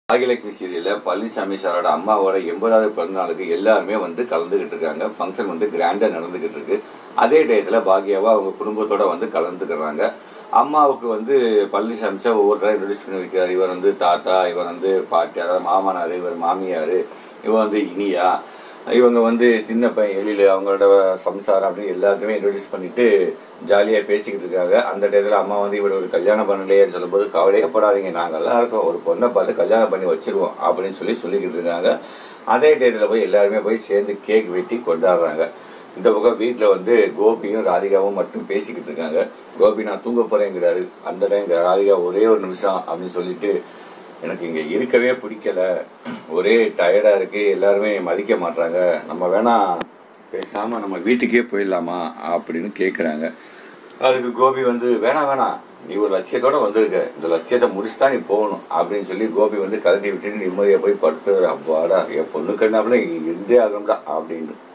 பாகியலட்சுமி சீரியலில் பழனிசாமி சாரோட அம்மாவோட 80வது பிறந்தநாளுக்கு எல்லாருமே வந்து கலந்துக்கிட்டு இருக்காங்க. ஃபங்க்ஷன் வந்து கிராண்டாக நடந்துக்கிட்டு இருக்கு. அதே டயத்தில் பாக்யாவா அவங்க குடும்பத்தோடு வந்து கலந்துக்கிறாங்க. அம்மாவுக்கு வந்து பழனிசாமி சார் ஒவ்வொருத்தராக இன்ட்ரடியூஸ் பண்ணி வைக்கிறார். இவர் வந்து தாத்தா, இவர் வந்து பாட்டி, அதாவது மாமனார், இவர் மாமியார், இவன் வந்து இனியா, இவங்க வந்து சின்ன பையன் எழில், அவங்களோட சம்சாரம் அப்படின்னு எல்லாத்தையுமே இன்ட்ரடியூஸ் பண்ணிவிட்டு ஜாலியாக பேசிக்கிட்டு இருக்காங்க. அந்த டயத்தில் அம்மா வந்து இவர் ஒரு கல்யாணம் பண்ணலையேன்னு சொல்லும்போது, கவலையப்படாதீங்க, நாங்கள்லாம் இருக்கோம், ஒரு பொண்ணை பார்த்து கல்யாணம் பண்ணி வச்சுருவோம் அப்படின்னு சொல்லிக்கிட்டு இருக்காங்க. அதே டயத்தில் போய் எல்லாருமே போய் சேர்ந்து கேக் வெட்டி கொண்டாடுறாங்க. இந்த பக்கம் வீட்டில் வந்து கோபியும் ராதிகாவும் மட்டும் பேசிக்கிட்டு இருக்காங்க. கோபி நான் தூங்க போகிறேங்கிறாரு. அந்த டைம் ராதிகா ஒரே ஒரு நிமிஷம் அப்படின்னு சொல்லிட்டு, எனக்கு இங்கே இருக்கவே பிடிக்கலை, ஒரே டயர்டாக இருக்குது, எல்லாருமே மதிக்க மாட்டாங்க, நம்ம வேணால் பேசாமல் நம்ம வீட்டுக்கே போயிடலாமா அப்படின்னு கேட்குறாங்க. அதுக்கு கோபி வந்து வேணாம், நீ ஒரு லட்சியத்தோடு வந்திருக்க, இந்த லட்சியத்தை முடிச்சு தான் நீ போகணும் அப்படின்னு சொல்லி கோபி வந்து கழட்டி விட்டுட்டு நிம்மதியாக போய் படுத்து, அப்பாடா என் பொண்ணுக்கு என்ன இருந்தே ஆகணும்டா அப்படின்னு